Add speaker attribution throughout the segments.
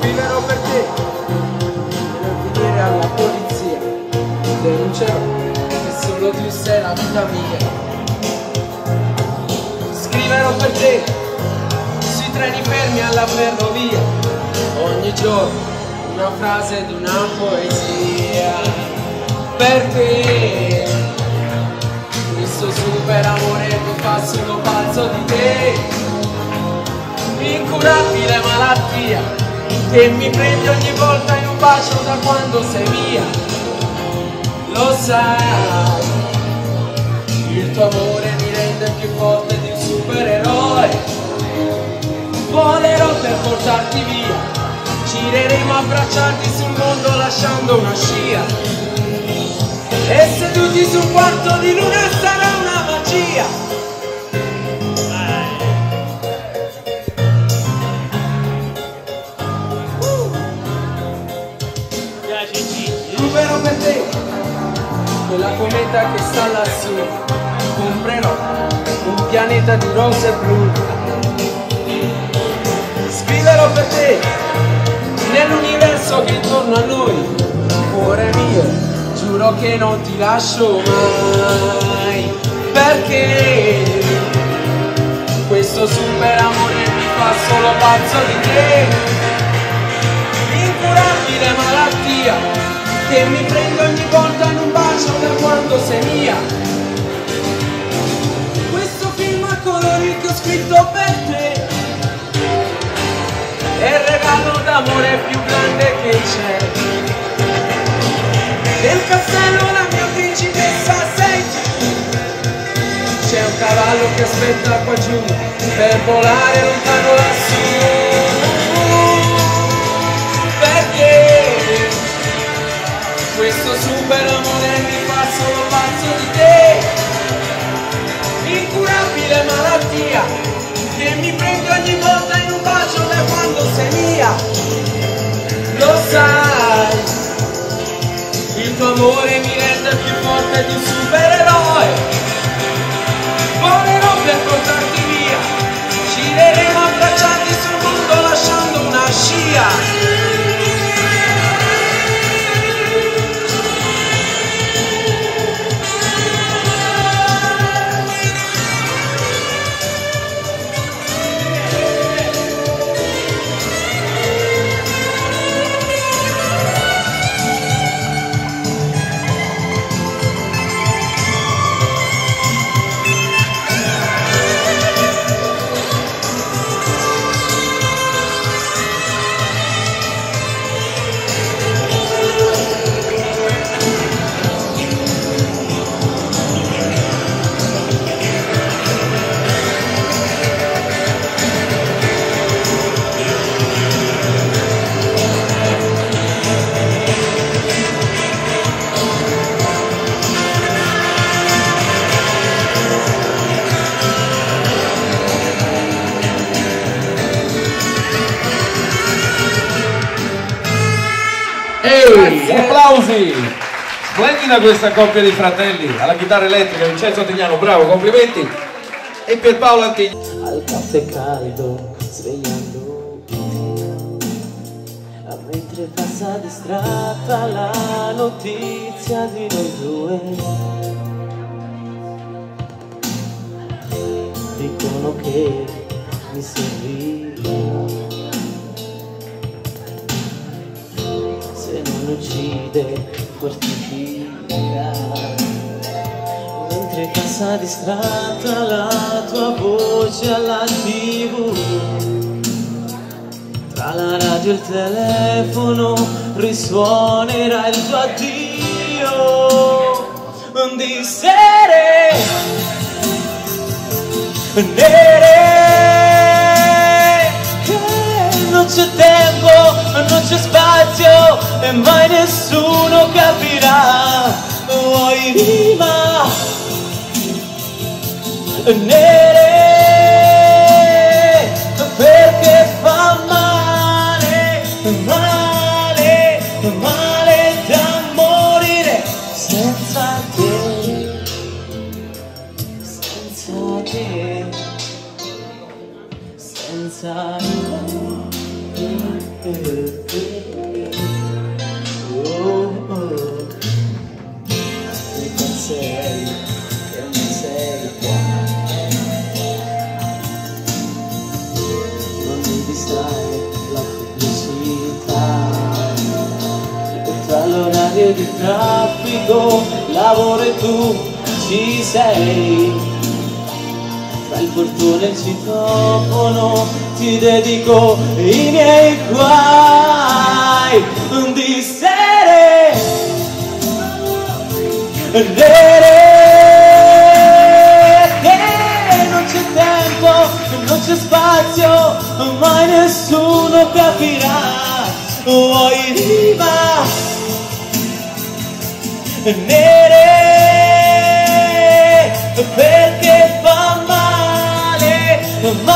Speaker 1: scriverò per te, non finire alla polizia, denuncerò che solo tu sei la vita mia. Scriverò per te, sui treni fermi alla ferrovia, ogni giorno una frase di una poesia, perché questo super amore mi fa solo pazzo di te, incurabile malattia che mi prendi ogni volta in un bacio da quando sei via. Lo sai, il tuo amore mi rende più forte di un supereroe. Volerò per portarti via, gireremo abbracciati sul mondo lasciando una scia, e seduti su un quarto di luna sarà una magia. Ruberò per te quella cometa che sta lassù, comprerò un pianeta di rose blu, scriverò per te nell'universo che è intorno a noi. Cuore mio, giuro che non ti lascio mai, perché questo super amore mi fa solo pazzo di te, incurabile malattia che mi prende ogni volta in un bacio da quando sei mia. Questo film a colori che ho scritto per te è il regalo d'amore più grande che c'è. Nel castello la mia principessa sei tu, c'è un cavallo che aspetta qua giù per volare lontano lassù, perché questo super amore mi fa solo pazzo di te, incurabile malattia che mi prende ogni volta in un bacio da quando sei mia. Lo sai, il tuo amore mi rende più forte di un supereroe. Volerò per portarti via, gireremo abbracciati sul mondo lasciando una scia.
Speaker 2: Applausi! Splendida questa coppia di fratelli, alla chitarra elettrica Vincenzo Antignano, bravo, complimenti, e Pierpaolo Antignano.
Speaker 3: Al caffè caldo, svegliando, mentre passa distratta la notizia di noi due, dicono che mi serviva. Se non uccide, mortifica. Mentre passa distratta la tua voce alla TV, tra la radio e il telefono risuonerà il tuo addio di sere nere. Non c'è tempo, non c'è spazio e mai nessuno capirà. Vuoi prima nere, perché fa male, male, male da morire senza te, senza te, senza te. sei e non sei qua, non mi distrae la pubblicità, tra l'orario di traffico, lavoro e tu ci sei, tra il portone e il citofono ti dedico i miei guai di sere. Che non c'è tempo, non c'è spazio, mai nessuno capirà. Vuoi riva nere perché fa male,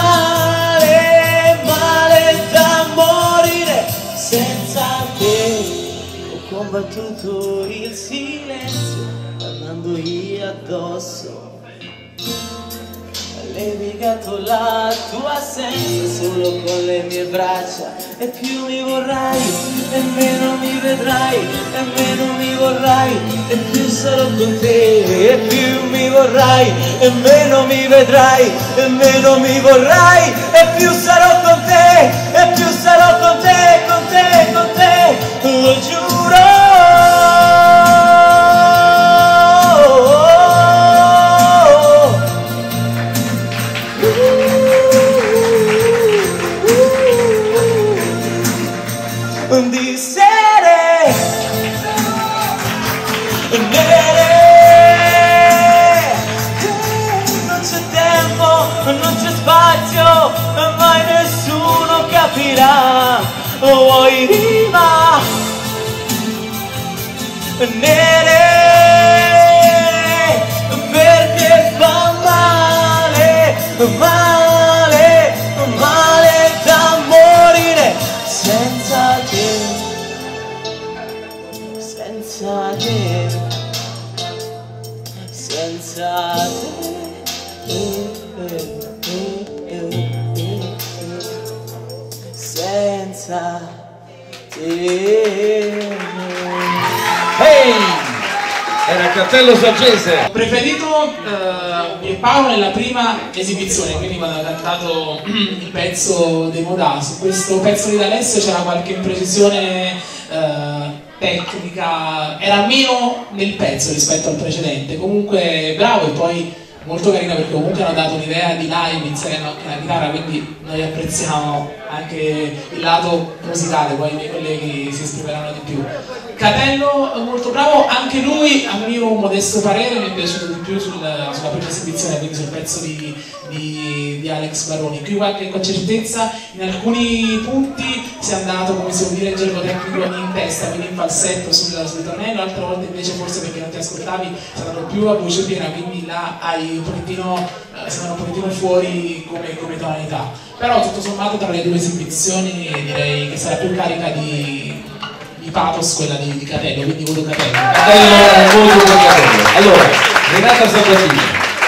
Speaker 3: male, male da morire senza te. Ho combattuto il silenzio parlandogli addosso, levigato la tua assenza solo con le mie braccia, e più mi vorrai e meno mi vedrai, e meno mi vorrai e più sarò con te, e più mi vorrai e meno mi vedrai, e meno mi vorrai e più sarò con te, e più sarò con te, con te, con te, lo giuro. Di sere nere, non c'è tempo, non c'è spazio, mai nessuno capirà. Vuoi rima nere perché fa male, male, male da morire senza te, senza te, senza te, senza te.
Speaker 2: Hey! Era Castello Saggese.
Speaker 4: Ho preferito Pierpaolo nella prima esibizione, quindi quando ha cantato il pezzo dei Modà. Su questo pezzo di D'Alessio c'era qualche imprecisione tecnica, era meno nel pezzo rispetto al precedente. Comunque bravo, e poi molto carino perché comunque hanno dato un'idea di live insieme anche la chitarra, quindi noi apprezziamo anche il lato musicale, poi i miei colleghi si esprimeranno di più. Catello molto bravo, anche lui a mio modesto parere mi è piaciuto di più sulla prima esibizione, quindi sul pezzo di Alex Baroni. Qui qualche incertezza, in alcuni punti si è andato, come si può dire in gergo tecnico, in testa, quindi in falsetto sul ritornello, altre volte invece forse perché non ti ascoltavi è andato più a voce piena, quindi là hai un pochettino, sembrano un pochettino fuori come tonalità. Però tutto sommato tra le due esibizioni direi che sarà più carica di pathos quella di Catello, quindi voto Catello.
Speaker 2: Catello, molto per Catello. Allora, Renata Sabatini.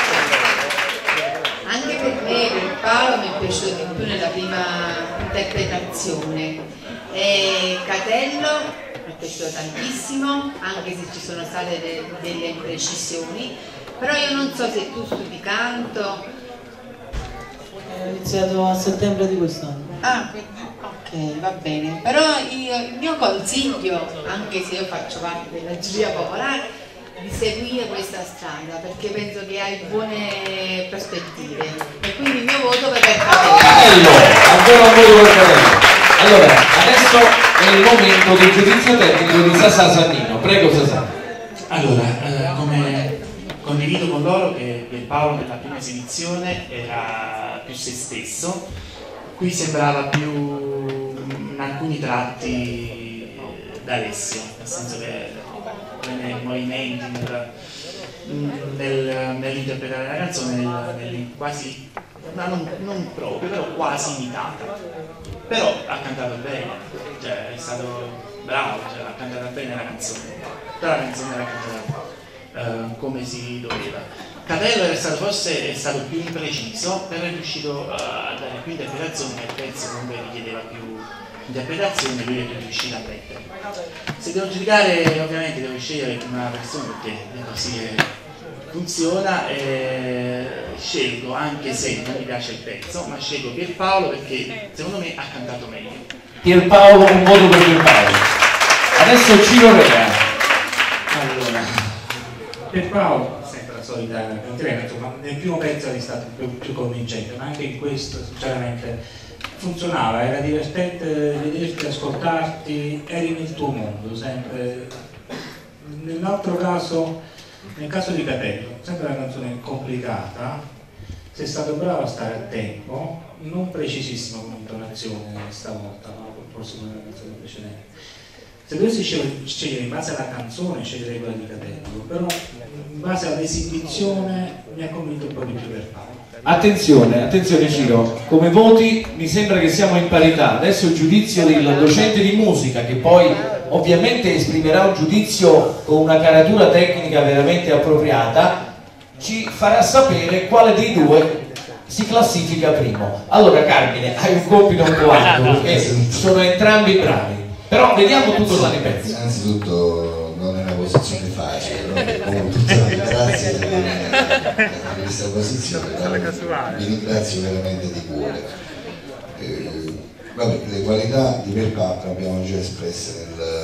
Speaker 5: Anche per me, per Paolo, mi è piaciuto di più nella prima interpretazione. Catello mi è piaciuto tantissimo, anche se ci sono state delle imprecisioni, però io non so se tu studi canto.
Speaker 3: Ho iniziato a settembre di quest'anno.
Speaker 5: Ah, ok, va bene. Però il mio consiglio, anche se io faccio parte della giuria popolare, di seguire questa strada perché penso che hai buone prospettive, e quindi il mio voto per
Speaker 2: Catello, ancora un voto per Catello. Allora, adesso è il momento del giudizio tecnico di Sasà Sannino. Prego Sasà.
Speaker 6: Allora, come condivido con loro che Pierpaolo nella prima esibizione era più se stesso, qui sembrava più in alcuni tratti D'Alessio, nel senso che nei movimenti, nell'interpretare la canzone, quasi, non proprio, però quasi imitata. Però ha cantato bene, cioè è stato bravo, cioè, ha cantato bene la canzone, però la canzone era cantata come si doveva. Catello forse è stato più impreciso, però è riuscito a dare più interpretazione al pezzo, comunque richiedeva interpretazione lui è riuscito a mettere. Se devo giudicare, ovviamente devo scegliere una persona perché è così che funziona, scelgo, anche se non mi piace il pezzo, ma scelgo Pierpaolo perché secondo me ha cantato meglio.
Speaker 2: Pierpaolo, un voto per Pierpaolo. Adesso Ciro Rea.
Speaker 7: Allora, Pierpaolo, sempre la solita cantilena, insomma, nel primo pezzo è stato più convincente, ma anche in questo sinceramente funzionava, era divertente vederti, ascoltarti, eri nel tuo mondo sempre. Nell'altro caso, nel caso di Catello, sempre una canzone complicata, sei stato bravo a stare a tempo, non precisissimo come intonazione stavolta, ma forse come nella canzone precedente. Se dovessi scegliere in base alla canzone, sceglierei quella di Catello, però in base all'esibizione mi ha convinto un po' di più Pierpaolo.
Speaker 2: Attenzione, attenzione Ciro, come voti mi sembra che siamo in parità. Adesso il giudizio del docente di musica, che poi ovviamente esprimerà un giudizio con una caratura tecnica veramente appropriata, ci farà sapere quale dei due si classifica primo. Allora Carmine, hai un compito un po' alto perché sono entrambi bravi, però vediamo tu cosa ne pensi.
Speaker 8: Innanzitutto non è una posizione facile, però con tutta la grazia di questa posizione vi ringrazio veramente di cuore. Vabbè, le qualità di Pierpaolo abbiamo già espresse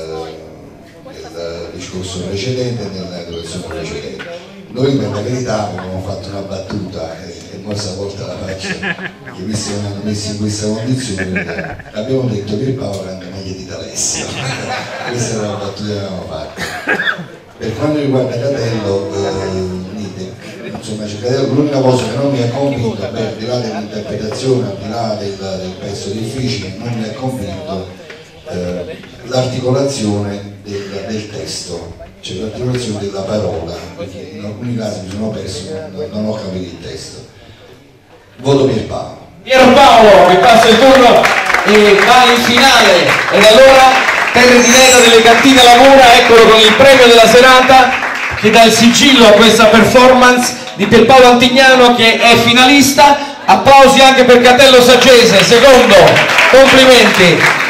Speaker 8: nel discorso precedente e nella relazione precedente. Noi per la verità abbiamo fatto una battuta e poi stavolta la faccio, che visto che mi hanno messo in questa condizione, abbiamo detto che Pierpaolo canta meglio di D'Alessio. Questa era la battuta che avevamo fatto. Per quanto riguarda Catello, insomma, l'unica cosa che non mi ha convinto, al di là dell'interpretazione, al di là del pezzo difficile, non mi ha convinto l'articolazione del testo, cioè l'articolazione della parola, perché in alcuni casi mi sono perso, non ho capito il testo. Voto Pierpaolo.
Speaker 2: Pierpaolo che passa il turno e va in finale, ed allora per diretta delle cantine La Mura, eccolo con il premio della serata che dà il sigillo a questa performance di Pierpaolo Antignano, che è finalista. Applausi anche per Catello Saggese, secondo, complimenti.